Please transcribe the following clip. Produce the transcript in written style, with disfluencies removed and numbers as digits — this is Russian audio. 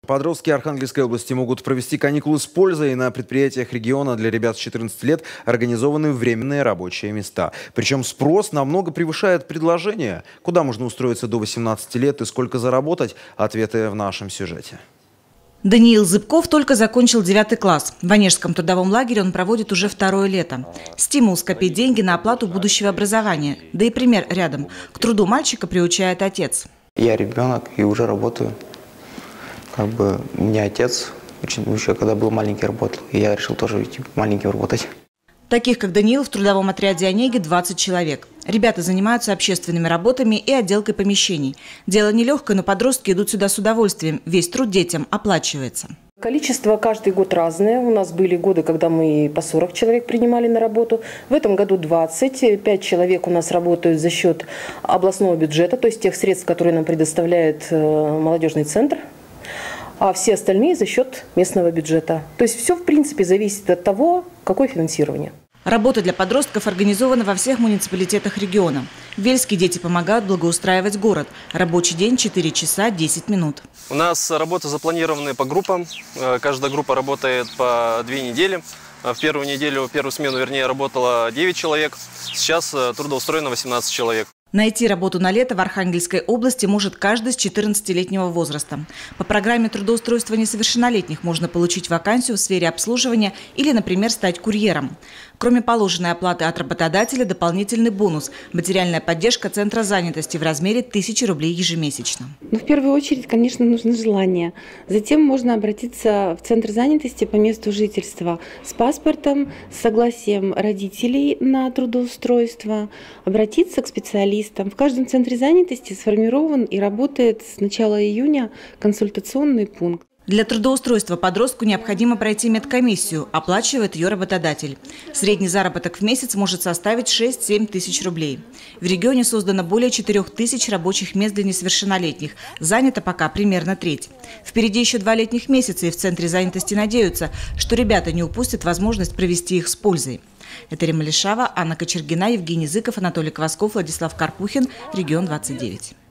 Подростки Архангельской области могут провести каникулы с пользой. На предприятиях региона для ребят с 14 лет организованы временные рабочие места. Причем спрос намного превышает предложение. Куда можно устроиться до 18 лет и сколько заработать? Ответы в нашем сюжете. Даниил Зыбков только закончил 9 класс. В Онежском трудовом лагере он проводит уже 2-е лето. Стимул скопить деньги на оплату будущего образования. Да и пример рядом. К труду мальчика приучает отец. Я ребенок и уже работаю. У меня отец еще когда был маленький работал, и я решил тоже идти маленьким работать. Таких, как Даниил, в трудовом отряде «Онеги» 20 человек. Ребята занимаются общественными работами и отделкой помещений. Дело нелегкое, но подростки идут сюда с удовольствием. Весь труд детям оплачивается. Количество каждый год разное. У нас были годы, когда мы по 40 человек принимали на работу. В этом году 20. 5 человек у нас работают за счет областного бюджета, то есть тех средств, которые нам предоставляет молодежный центр. А все остальные за счет местного бюджета. То есть все, в принципе, зависит от того, какое финансирование. Работа для подростков организована во всех муниципалитетах региона. В Вельске дети помогают благоустраивать город. Рабочий день 4 часа 10 минут. У нас работы запланированы по группам. Каждая группа работает по 2 недели. В первую смену, работало 9 человек. Сейчас трудоустроено 18 человек. Найти работу на лето в Архангельской области может каждый с 14-летнего возраста. По программе трудоустройства несовершеннолетних можно получить вакансию в сфере обслуживания или, например, стать курьером. Кроме положенной оплаты от работодателя, дополнительный бонус – материальная поддержка Центра занятости в размере 1000 рублей ежемесячно. В первую очередь, конечно, нужно желание. Затем можно обратиться в Центр занятости по месту жительства с паспортом, с согласием родителей на трудоустройство, обратиться к специалистам. В каждом Центре занятости сформирован и работает с начала июня консультационный пункт. Для трудоустройства подростку необходимо пройти медкомиссию, оплачивает ее работодатель. Средний заработок в месяц может составить 6-7 тысяч рублей. В регионе создано более 4000 рабочих мест для несовершеннолетних. Занято пока примерно треть. Впереди еще 2 летних месяца, и в Центре занятости надеются, что ребята не упустят возможность провести их с пользой. Это Рима Лишава, Анна Кочергина, Евгений Зыков, Анатолий Квасков, Владислав Карпухин, Регион 29.